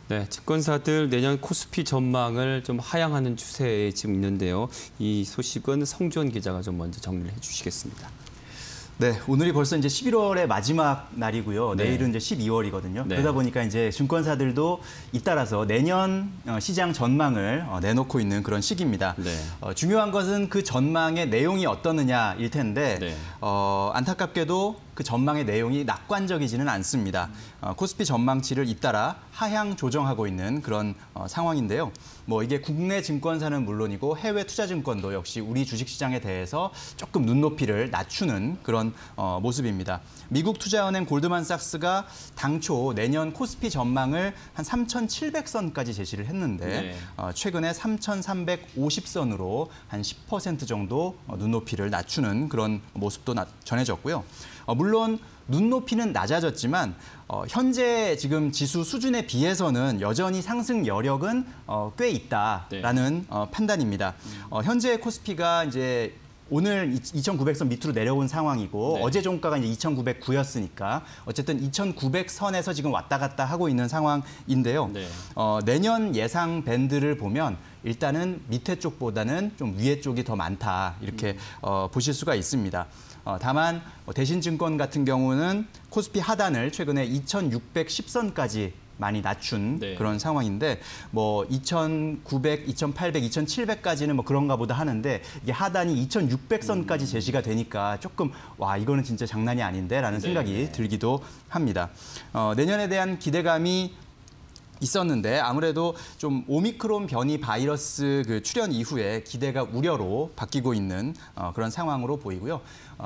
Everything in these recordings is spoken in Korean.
네, 증권사들 내년 코스피 전망을 좀 하향하는 추세에 지금 있는데요. 이 소식은 성주원 기자가 좀 먼저 정리를 해주시겠습니다. 네, 오늘이 벌써 이제 11월의 마지막 날이고요. 네. 내일은 이제 12월이거든요. 네. 그러다 보니까 이제 증권사들도 잇따라서 내년 시장 전망을 내놓고 있는 그런 시기입니다. 네. 중요한 것은 그 전망의 내용이 어떠느냐일 텐데 네. 안타깝게도 그 전망의 내용이 낙관적이지는 않습니다. 코스피 전망치를 잇따라 하향 조정하고 있는 그런 상황인데요. 뭐 이게 국내 증권사는 물론이고 해외 투자증권도 역시 우리 주식시장에 대해서 조금 눈높이를 낮추는 그런 모습입니다. 미국 투자은행 골드만삭스가 당초 내년 코스피 전망을 한 3,700선까지 제시를 했는데 네. 최근에 3,350선으로 한 10% 정도 눈높이를 낮추는 그런 모습도 전해졌고요. 물론 눈높이는 낮아졌지만 현재 지금 지수 수준에 비해서는 여전히 상승 여력은 꽤 있다라는 판단입니다. 현재 코스피가 이제 오늘 2,900선 밑으로 내려온 상황이고 네. 어제 종가가 이제 2,909였으니까 어쨌든 2,900선에서 지금 왔다 갔다 하고 있는 상황인데요. 네. 내년 예상 밴드를 보면 일단은 밑에 쪽보다는 좀 위에 쪽이 더 많다 이렇게 보실 수가 있습니다. 다만 대신증권 같은 경우는 코스피 하단을 최근에 2,610선까지 많이 낮춘 네. 그런 상황인데 뭐 2,900, 2,800, 2,700까지는 뭐 그런가 보다 하는데 이게 하단이 2,600선까지 제시가 되니까 조금 와 이거는 진짜 장난이 아닌데라는 생각이 네. 들기도 합니다. 내년에 대한 기대감이 있었는데 아무래도 좀 오미크론 변이 바이러스 그 출현 이후에 기대가 우려로 바뀌고 있는 그런 상황으로 보이고요.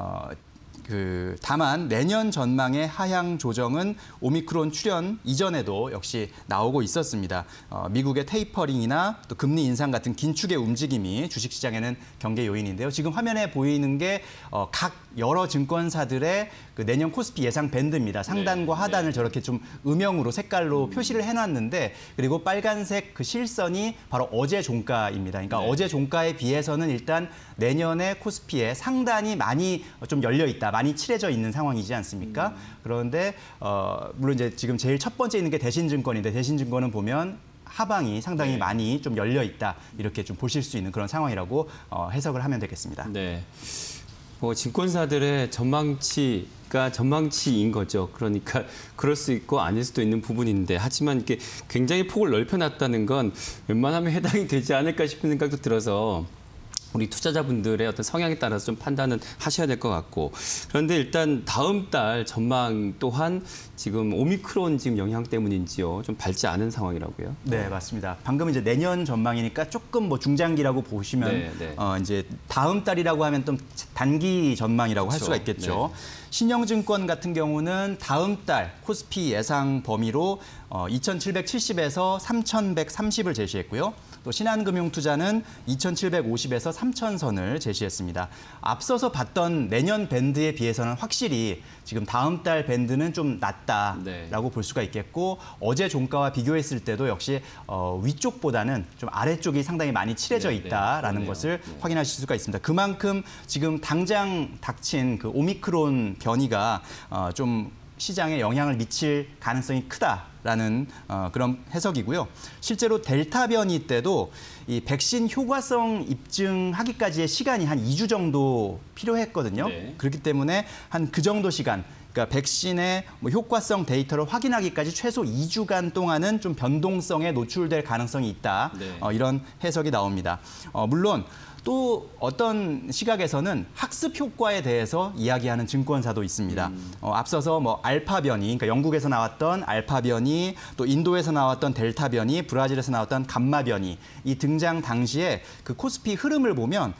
다만 내년 전망의 하향 조정은 오미크론 출현 이전에도 역시 나오고 있었습니다. 미국의 테이퍼링이나 또 금리 인상 같은 긴축의 움직임이 주식시장에는 경계 요인인데요. 지금 화면에 보이는 게 각 여러 증권사들의 그 내년 코스피 예상 밴드입니다. 상단과 하단을 저렇게 좀 음영으로 색깔로 표시를 해놨는데 그리고 빨간색 그 실선이 바로 어제 종가입니다. 그러니까 어제 종가에 비해서는 일단 내년에 코스피에 상단이 많이 좀 열려 있다, 많이 칠해져 있는 상황이지 않습니까? 그런데 물론 이제 지금 제일 첫 번째 있는 게 대신증권인데 대신증권은 보면 하방이 상당히 많이 좀 열려 있다 이렇게 좀 보실 수 있는 그런 상황이라고 해석을 하면 되겠습니다. 네. 뭐 증권사들의 전망치가 전망치인 거죠. 그러니까 그럴 수 있고 아닐 수도 있는 부분인데 하지만 이게 굉장히 폭을 넓혀놨다는 건 웬만하면 해당이 되지 않을까 싶은 생각도 들어서 우리 투자자분들의 어떤 성향에 따라서 좀 판단은 하셔야 될 것 같고 그런데 일단 다음 달 전망 또한 지금 오미크론 지금 영향 때문인지요 좀 밝지 않은 상황이라고요. 네, 맞습니다. 방금 이제 내년 전망이니까 조금 뭐 중장기라고 보시면 이제 다음 달이라고 하면 좀 단기 전망이라고 할 수가 있겠죠. 신영증권 같은 경우는 다음 달 코스피 예상 범위로 2,770에서 3,130을 제시했고요. 또 신한금융투자는 2,750에서 3,000선을 제시했습니다. 앞서서 봤던 내년 밴드에 비해서는 확실히 지금 다음 달 밴드는 좀 낮다라고 볼 수가 있겠고 어제 종가와 비교했을 때도 역시 위쪽보다는 좀 아래쪽이 상당히 많이 칠해져 있다라는 것을 확인하실 수가 있습니다. 그만큼 지금 당장 닥친 그 오미크론 변이가 좀 시장에 영향을 미칠 가능성이 크다라는 그런 해석이고요. 실제로 델타 변이 때도 이 백신 효과성 입증하기까지의 시간이 한 2주 정도 필요했거든요. 그렇기 때문에 한 그 정도 시간, 그러니까 백신의 뭐 효과성 데이터를 확인하기까지 최소 2주간 동안은 좀 변동성에 노출될 가능성이 있다. 이런 해석이 나옵니다. 물론 또 어떤 시각에서는 학습 효과에 대해서 이야기하는 증권사도 있습니다. 앞서서 뭐 알파 변이, 그러니까 영국에서 나왔던 알파 변이, 또 인도에서 나왔던 델타 변이, 브라질에서 나왔던 감마 변이 이 등장 당시에 그 코스피 흐름을 보면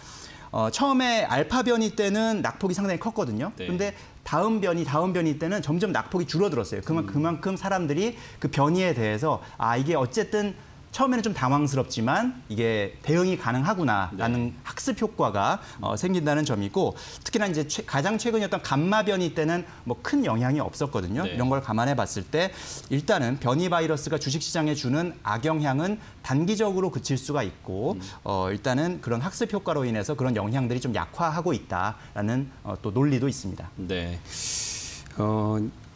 처음에 알파 변이 때는 낙폭이 상당히 컸거든요. 그런데 다음 변이 때는 점점 낙폭이 줄어들었어요. 그만큼 사람들이 그 변이에 대해서 이게 어쨌든 처음에는 좀 당황스럽지만 이게 대응이 가능하구나라는 학습 효과가 생긴다는 점이고 특히나 이제 가장 최근이었던 감마 변이 때는 뭐 큰 영향이 없었거든요. 이런 걸 감안해 봤을 때 일단은 변이 바이러스가 주식시장에 주는 악영향은 단기적으로 그칠 수가 있고 일단은 그런 학습 효과로 인해서 그런 영향들이 좀 약화하고 있다라는 또 논리도 있습니다. 네.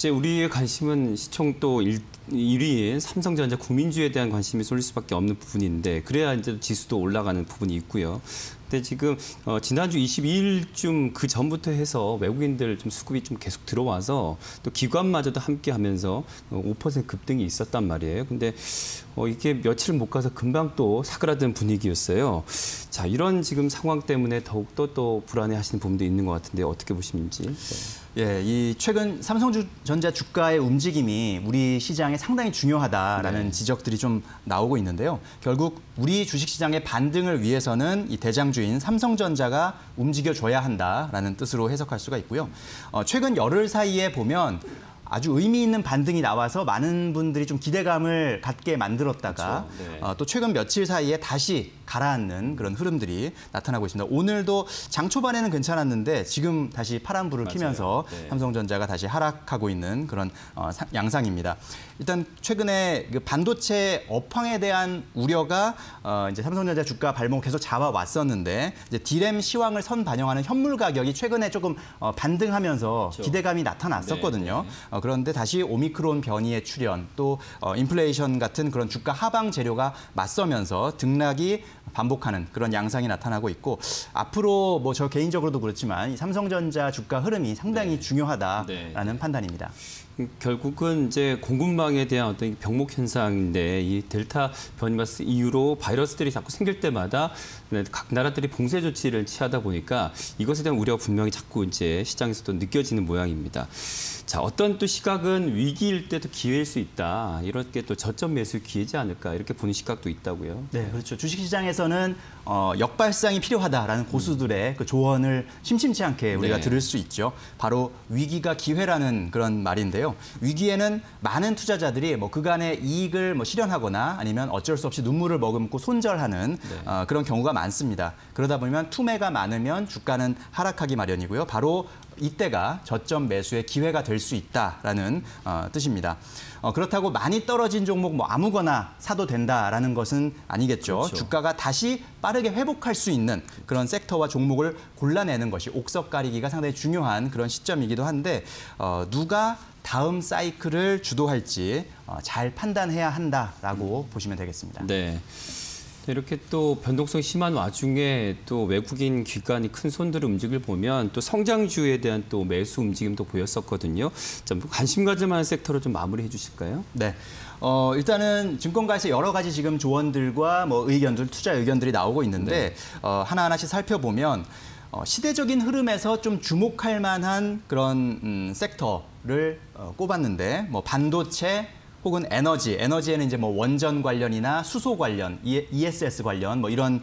이제 우리의 관심은 시총 또 1위인 삼성전자 국민주에 대한 관심이 쏠릴 수밖에 없는 부분인데 그래야 이제 지수도 올라가는 부분이 있고요. 근데 지금 지난주 22일쯤 그 전부터 해서 외국인들 좀 수급이 좀 계속 들어와서 또 기관마저도 함께하면서 5% 급등이 있었단 말이에요. 근데 이게 며칠 못 가서 금방 또 사그라든 분위기였어요. 자, 이런 지금 상황 때문에 더욱더 또 불안해하시는 부분도 있는 것 같은데 어떻게 보시는지. 네. 예, 이 최근 삼성전자 주가의 움직임이 우리 시장에 상당히 중요하다라는 지적들이 좀 나오고 있는데요. 결국 우리 주식시장의 반등을 위해서는 이 대장주인 삼성전자가 움직여줘야 한다라는 뜻으로 해석할 수가 있고요. 최근 열흘 사이에 보면 아주 의미 있는 반등이 나와서 많은 분들이 좀 기대감을 갖게 만들었다가 그렇죠. 네. 또 최근 며칠 사이에 다시 가라앉는 그런 흐름들이 나타나고 있습니다. 오늘도 장 초반에는 괜찮았는데 지금 다시 파란불을 켜면서 네. 삼성전자가 다시 하락하고 있는 그런 양상입니다. 일단 최근에 그 반도체 업황에 대한 우려가 이제 삼성전자 주가 발목을 계속 잡아왔었는데 이제 D램 시황을 선반영하는 현물 가격이 최근에 조금 반등하면서 그렇죠. 기대감이 나타났었거든요. 네. 그런데 다시 오미크론 변이의 출현 또 인플레이션 같은 그런 주가 하방 재료가 맞서면서 등락이 반복하는 그런 양상이 나타나고 있고 앞으로 뭐 저 개인적으로도 그렇지만 이 삼성전자 주가 흐름이 상당히 중요하다라는 판단입니다. 결국은 이제 공급망에 대한 어떤 병목 현상인데 이 델타 변이바스 이후로 바이러스들이 자꾸 생길 때마다 각 나라들이 봉쇄 조치를 취하다 보니까 이것에 대한 우려가 분명히 자꾸 이제 시장에서도 느껴지는 모양입니다. 자, 어떤 또 시각은 위기일 때도 기회일 수 있다. 이렇게 또 저점 매수 기회지 않을까 이렇게 보는 시각도 있다고요. 네, 그렇죠. 주식시장에서는 역발상이 필요하다라는 고수들의 그 조언을 심심치 않게 우리가 들을 수 있죠. 바로 위기가 기회라는 그런 말인데요. 위기에는 많은 투자자들이 뭐 그간의 이익을 뭐 실현하거나 아니면 어쩔 수 없이 눈물을 머금고 손절하는 그런 경우가 많습니다. 그러다 보면 투매가 많으면 주가는 하락하기 마련이고요. 바로 이때가 저점 매수의 기회가 될 수 있다라는 뜻입니다. 그렇다고 많이 떨어진 종목 뭐 아무거나 사도 된다라는 것은 아니겠죠. 그렇죠. 주가가 다시 빠르게 회복할 수 있는 그런 섹터와 종목을 골라내는 것이 옥석 가리기가 상당히 중요한 그런 시점이기도 한데 누가 다음 사이클을 주도할지 잘 판단해야 한다라고 보시면 되겠습니다. 네. 이렇게 또 변동성이 심한 와중에 또 외국인 기관이 큰 손들을 움직임을 보면 또 성장주에 대한 또 매수 움직임도 보였었거든요. 좀 관심 가질 만한 섹터로 좀 마무리해 주실까요? 네. 일단은 증권가에서 여러 가지 지금 조언들과 뭐 의견들, 투자 의견들이 나오고 있는데 하나하나씩 살펴보면 시대적인 흐름에서 좀 주목할 만한 그런 섹터를 꼽았는데 뭐 반도체 혹은 에너지에는 이제 뭐 원전 관련이나 수소 관련, ESS 관련 뭐 이런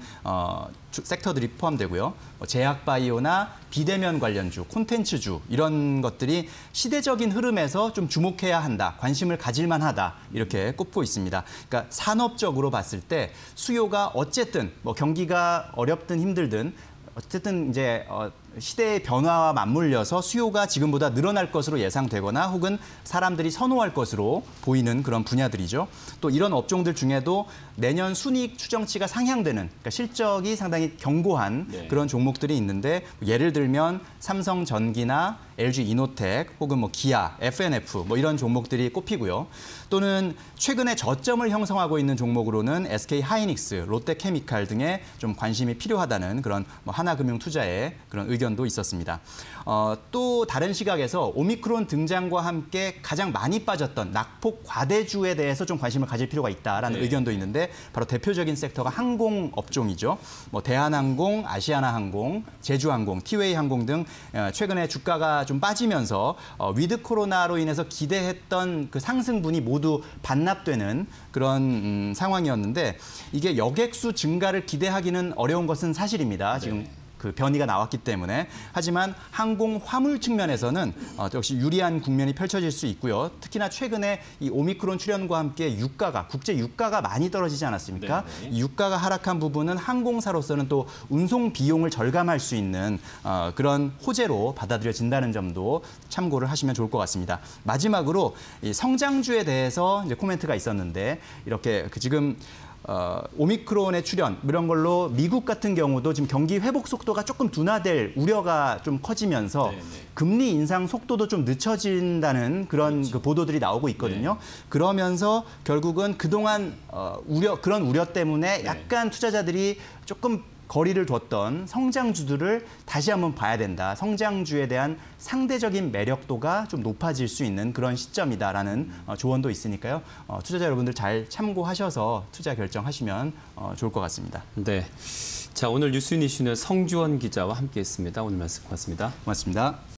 섹터들이 포함되고요. 뭐 제약 바이오나 비대면 관련주, 콘텐츠주 이런 것들이 시대적인 흐름에서 좀 주목해야 한다, 관심을 가질 만하다 이렇게 꼽고 있습니다. 그러니까 산업적으로 봤을 때 수요가 어쨌든 뭐 경기가 어렵든 힘들든 어쨌든 이제 시대의 변화와 맞물려서 수요가 지금보다 늘어날 것으로 예상되거나 혹은 사람들이 선호할 것으로 보이는 그런 분야들이죠. 또 이런 업종들 중에도 내년 순이익 추정치가 상향되는 그러니까 실적이 상당히 견고한 그런 종목들이 있는데 예를 들면 삼성전기나 LG 이노텍 혹은 뭐 기아, FNF 뭐 이런 종목들이 꼽히고요. 또는 최근에 저점을 형성하고 있는 종목으로는 SK 하이닉스, 롯데케미칼 등에 좀 관심이 필요하다는 그런 뭐 하나금융투자의 그런 의견도 있었습니다. 또 다른 시각에서 오미크론 등장과 함께 가장 많이 빠졌던 낙폭 과대주에 대해서 좀 관심을 가질 필요가 있다라는 의견도 있는데 바로 대표적인 섹터가 항공 업종이죠. 뭐 대한항공, 아시아나항공, 제주항공, 티웨이항공 등 최근에 주가가 좀 빠지면서 위드 코로나로 인해서 기대했던 그 상승분이 모두 반납되는 그런 상황이었는데 이게 여객수 증가를 기대하기는 어려운 것은 사실입니다. 지금 그 변이가 나왔기 때문에. 하지만 항공 화물 측면에서는 역시 유리한 국면이 펼쳐질 수 있고요. 특히나 최근에 이 오미크론 출현과 함께 국제 유가가 많이 떨어지지 않았습니까? 이 유가가 하락한 부분은 항공사로서는 또 운송 비용을 절감할 수 있는 그런 호재로 받아들여진다는 점도 참고를 하시면 좋을 것 같습니다. 마지막으로 이 성장주에 대해서 이제 코멘트가 있었는데 이렇게 지금 오미크론의 출현 이런 걸로 미국 같은 경우도 지금 경기 회복 속도가 조금 둔화될 우려가 좀 커지면서 금리 인상 속도도 좀 늦춰진다는 그런 그 보도들이 나오고 있거든요. 그러면서 결국은 그동안 그런 우려 때문에 약간 투자자들이 조금 거리를 뒀던 성장주들을 다시 한번 봐야 된다. 성장주에 대한 상대적인 매력도가 좀 높아질 수 있는 그런 시점이다라는 조언도 있으니까요. 투자자 여러분들 잘 참고하셔서 투자 결정하시면 좋을 것 같습니다. 네. 자, 오늘 뉴스 이슈는 성주원 기자와 함께했습니다. 오늘 말씀 고맙습니다. 고맙습니다.